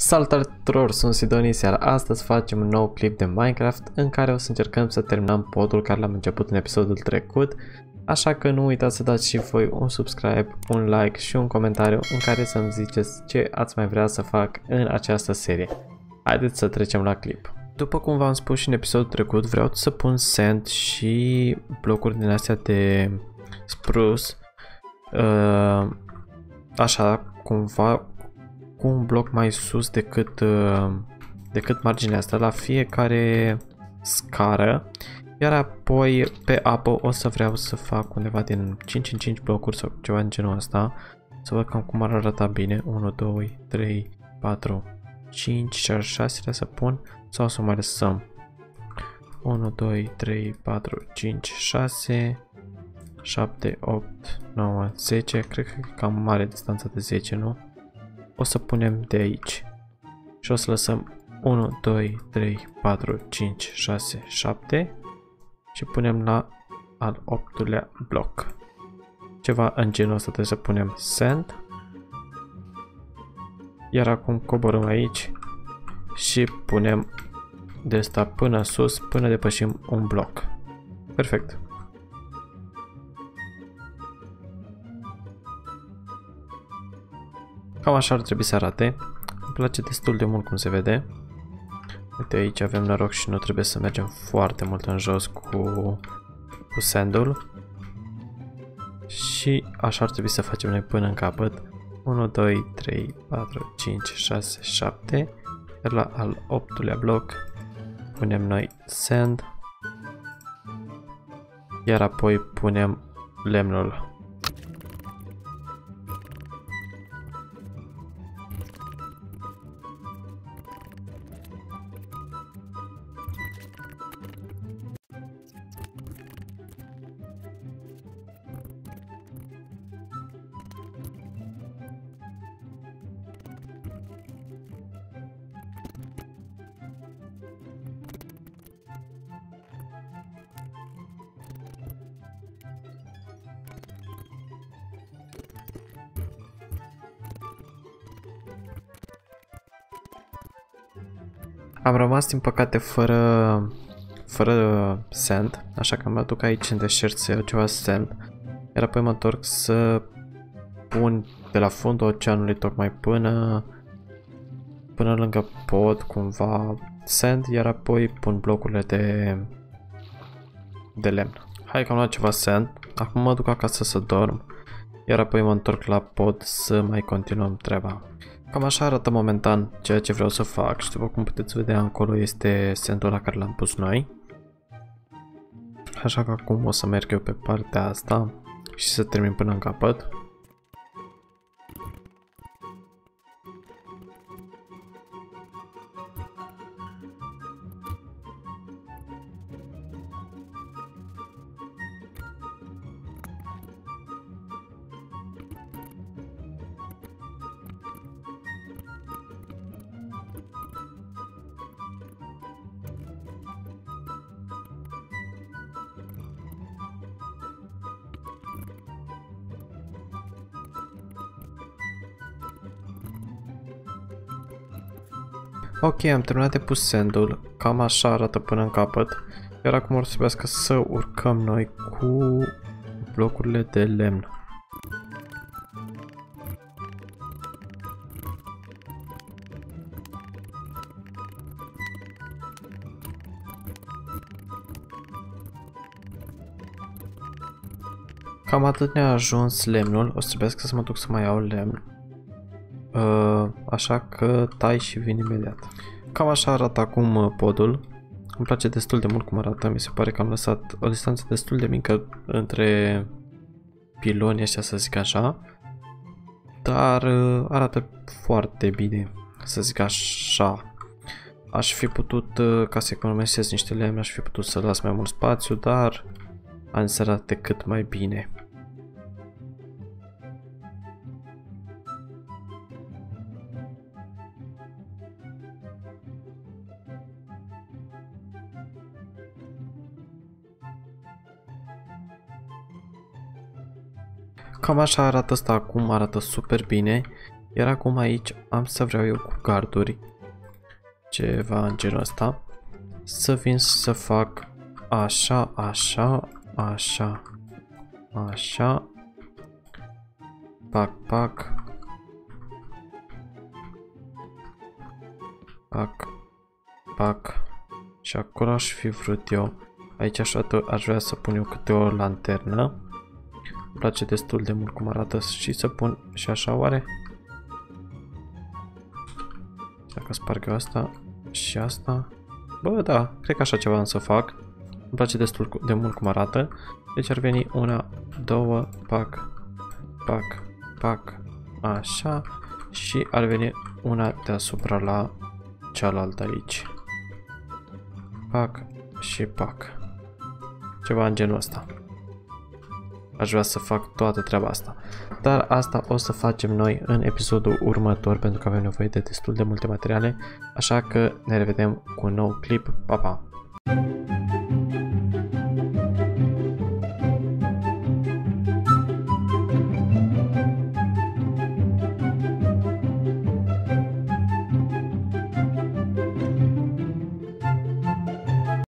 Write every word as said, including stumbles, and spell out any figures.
Salutare tuturor, sunt Sidonis, iar astăzi facem un nou clip de Minecraft în care o să încercăm să terminăm podul care l-am început în episodul trecut. Așa că nu uitați să dați și voi un subscribe, un like și un comentariu în care să-mi ziceți ce ați mai vrea să fac în această serie. Haideți să trecem la clip. După cum v-am spus și în episodul trecut, vreau să pun sand și blocuri din astea de spruce, uh, așa cumva cu un bloc mai sus decât, uh, decât marginea asta la fiecare scară, iar apoi pe apă o să vreau să fac undeva din cinci în cinci blocuri sau ceva în genul ăsta, să văd cam cum ar arăta bine. unu, doi, trei, patru, cinci și al șaselea să pun sau să mai lăsăm unu, doi, trei, patru, cinci, șase, șapte, opt, nouă, zece, cred că e cam mare distanța de zece, nu? O să punem de aici și o să lăsăm unu, doi, trei, patru, cinci, șase, șapte și punem la al optulea bloc. Ceva în genul ăsta trebuie să punem sand. Iar acum coborâm aici și punem de asta până sus, până depășim un bloc. Perfect. Cam așa ar trebui să arate. Îmi place destul de mult cum se vede. Uite, aici avem noroc și nu trebuie să mergem foarte mult în jos cu, cu sandul. Și așa ar trebui să facem noi până în capăt. unu, doi, trei, patru, cinci, șase, șapte. Iar la al optulea bloc punem noi sand. Iar apoi punem lemnul. Am rămas din păcate fără, fără sand, așa că mă duc aici în deșert să iau ceva sand, iar apoi mă întorc să pun de la fundul oceanului tocmai până, până lângă pod cumva sand, iar apoi pun blocurile de, de lemn. Hai că am luat ceva sand, acum mă duc acasă să dorm, iar apoi mă întorc la pod să mai continuăm treaba. Cam așa arată momentan ceea ce vreau să fac și după cum puteți vedea acolo este sandul la care l-am pus noi. Așa că acum o să merg eu pe partea asta și să termin până în capăt. Ok, am terminat de pus sandul, cam așa arată până în capăt, iar acum o să trebuiască să urcăm noi cu blocurile de lemn. Cam atât ne-a ajuns lemnul, o să trebuiască să mă duc să mai iau lemn. Uh, așa că tai și vin imediat. Cam așa arată acum podul. Îmi place destul de mult cum arată. Mi se pare că am lăsat o distanță destul de mică între pilonii ăștia, să zic așa. Dar uh, arată foarte bine, să zic așa. Aș fi putut, uh, ca să economisesc niște lemn, aș fi putut să las mai mult spațiu, dar am să arate cât mai bine. Cam așa arată asta acum, arată super bine. Iar acum aici am să vreau eu cu garduri, ceva în genul ăsta, să vin să fac așa, așa, așa, așa, pac, pac, pac, pac, și acolo aș fi vrut eu, aici așa aș vrea să pun eu câte o lanternă, îmi place destul de mult cum arată și să pun și așa oare? Dacă sparg eu asta și asta, bă da, cred că așa ceva am să fac, îmi place destul de mult cum arată, deci ar veni una, două, pac, pac, pac, așa și ar veni una deasupra la cealaltă aici. Pac și pac. Ceva în genul ăsta. Aș vrea să fac toată treaba asta. Dar asta o să facem noi în episodul următor pentru că avem nevoie de destul de multe materiale. Așa că ne revedem cu un nou clip. Pa, pa!